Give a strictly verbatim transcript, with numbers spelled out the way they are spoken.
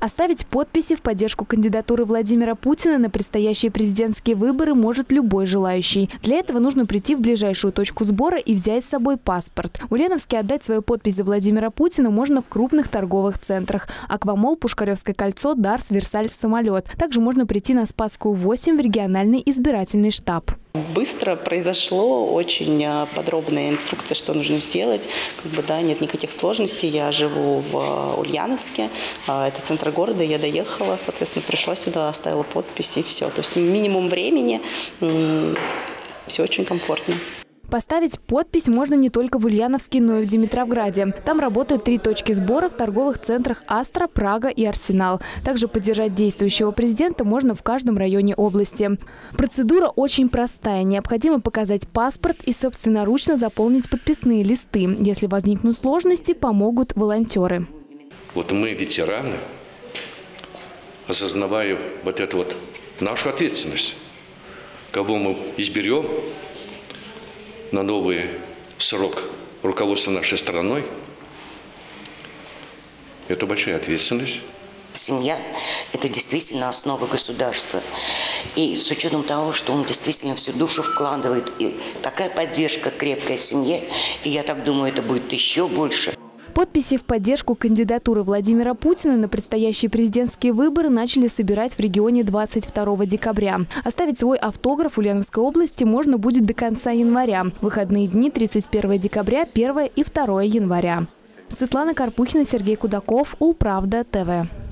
Оставить подписи в поддержку кандидатуры Владимира Путина на предстоящие президентские выборы может любой желающий. Для этого нужно прийти в ближайшую точку сбора и взять с собой паспорт. В Ульяновске отдать свою подпись за Владимира Путина можно в крупных торговых центрах: Аквамолл, Пушкаревское кольцо, Дарс, Версаль, Самолет. Также можно прийти на Спасскую, восемь в региональный избирательный штаб. Быстро произошло, очень подробная инструкция, что нужно сделать. Как бы, да, нет никаких сложностей. Я живу в Ульяновске, это центр города, я доехала, соответственно, пришла сюда, оставила подпись и все. То есть минимум времени, все очень комфортно. Поставить подпись можно не только в Ульяновске, но и в Димитровграде. Там работают три точки сбора в торговых центрах «Астра», «Прага» и «Арсенал». Также поддержать действующего президента можно в каждом районе области. Процедура очень простая. Необходимо показать паспорт и собственноручно заполнить подписные листы. Если возникнут сложности, помогут волонтеры. Вот мы, ветераны, осознавая вот эту вот нашу ответственность, кого мы изберем на новый срок руководства нашей страной, это большая ответственность. Семья – это действительно основа государства. И с учетом того, что он действительно всю душу вкладывает, и такая поддержка крепкая семье, и я так думаю, это будет еще больше. Подписи в поддержку кандидатуры Владимира Путина на предстоящие президентские выборы начали собирать в регионе двадцать второго декабря. Оставить свой автограф в Ульяновской области можно будет до конца января. Выходные дни тридцать первого декабря, первого и второго января. Светлана Карпухина, Сергей Кудаков, Улправда, ТВ.